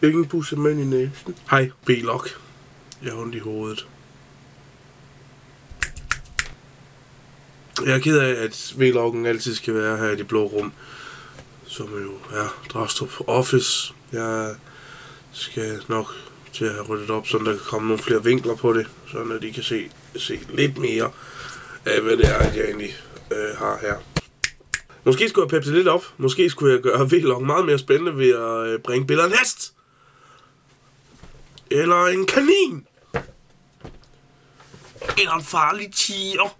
Ingen bussemand i næsen. Hej, B-Log. Jeg har ondt i hovedet. Jeg er ked af, at V-Loggen altid skal være her i det blå rum, som jo er Drastrup Office. Jeg skal nok til at have ryddet op, så der kan komme nogle flere vinkler på det, så de kan se lidt mere af, hvad det er, jeg egentlig har her. Måske skulle jeg pepse lidt op. Måske skulle jeg gøre V-Log meget mere spændende ved at bringe billeder af en hest. Eller en kanin. Eller en farlig tiger.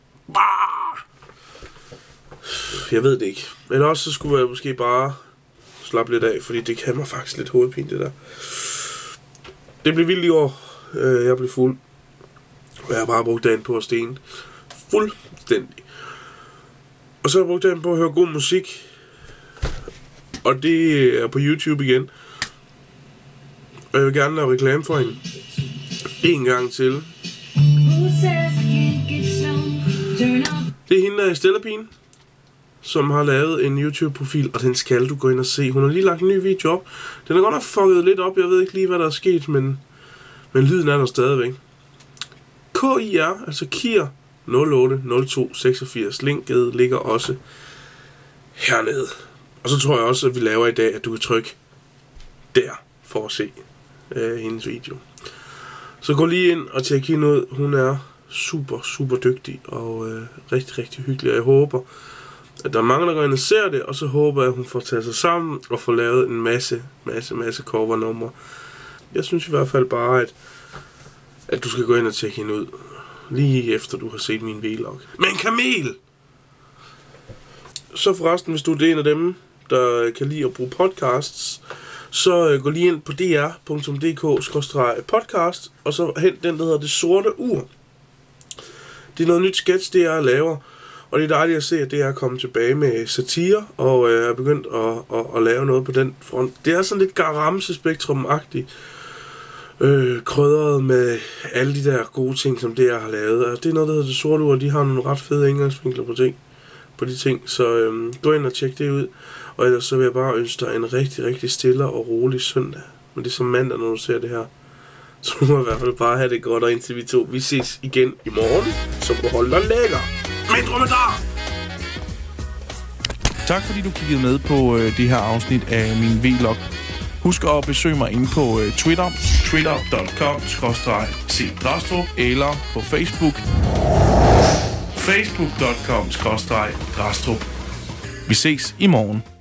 Jeg ved det ikke. Eller også så skulle jeg måske bare slappe lidt af, fordi det kan mig faktisk lidt hovedpine, det der. Det blev vildt i år. Jeg blev fuld. Og jeg har bare brugt dagen på at stene. Fuldstændig. Og så har jeg brugt dagen på at høre god musik. Og det er på YouTube igen. Og jeg vil gerne lave reklame for hende. En gang til. Det er hende, der er Stellerpigen, som har lavet en YouTube-profil, og den skal du gå ind og se. Hun har lige lagt en ny video op. Den er godt nok fucket lidt op. Jeg ved ikke lige, hvad der er sket, men lyden er der stadigvæk. KIR, altså KIR 080286. Linket ligger også hernede. Og så tror jeg også, at vi laver i dag, at du kan trykke der for at se hendes video. Så gå lige ind og tjek hende ud. Hun er super, super dygtig og rigtig, rigtig hyggelig. Og jeg håber, at der er mange, der går ind og ser det, og så håber jeg, at hun får taget sig sammen og får lavet en masse covernumre. Jeg synes i hvert fald bare, at du skal gå ind og tjekke hende ud, lige efter du har set min vlog. Men kamel! Så forresten, hvis du er en af dem, der kan lide at bruge podcasts, så gå lige ind på dr.dk/podcast, og så hent den, der hedder Det Sorte Ur. Det er noget nyt sketch, det jeg laver, og det er dejligt at se, at det er kommet tilbage med satire, og jeg er begyndt at lave noget på den front. Det er sådan lidt Garamse-spektrum-agtigt, krydret med alle de der gode ting, som det jeg har lavet. Og det er noget, der hedder Det Sorte Ur, og de har nogle ret fede indgangsvinkler på de ting, så gå ind og tjek det ud. Og ellers så vil jeg bare ønske dig en rigtig, rigtig stille og rolig søndag. Men det er som mandag, når du ser det her. Så du må i hvert fald bare have det godt, og indtil vi ses igen i morgen, så må du holde dig lækker. Min dromedar! Tak fordi du kiggede med på det her afsnit af min vlog. Husk at besøge mig inde på Twitter, twitter.com/cdrastrup, eller på Facebook, facebook.com/drastrup. Vi ses i morgen.